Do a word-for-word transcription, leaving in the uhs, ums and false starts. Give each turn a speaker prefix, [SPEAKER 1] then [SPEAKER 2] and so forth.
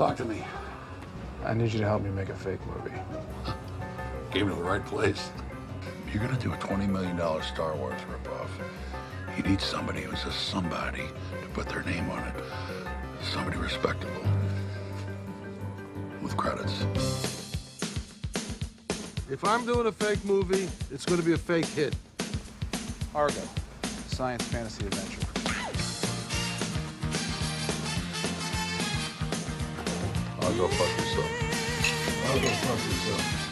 [SPEAKER 1] Talk to me.
[SPEAKER 2] I need you to help me make a fake movie.
[SPEAKER 1] Came to the right place.
[SPEAKER 3] You're gonna do a twenty million dollar Star Wars ripoff. You need somebody who's a somebody to put their name on it. Somebody respectable. With credits.
[SPEAKER 4] If I'm doing a fake movie, it's going to be a fake hit.
[SPEAKER 2] Argo, science fantasy adventure.
[SPEAKER 3] I'll go fuck yourself. I'll go fuck yourself.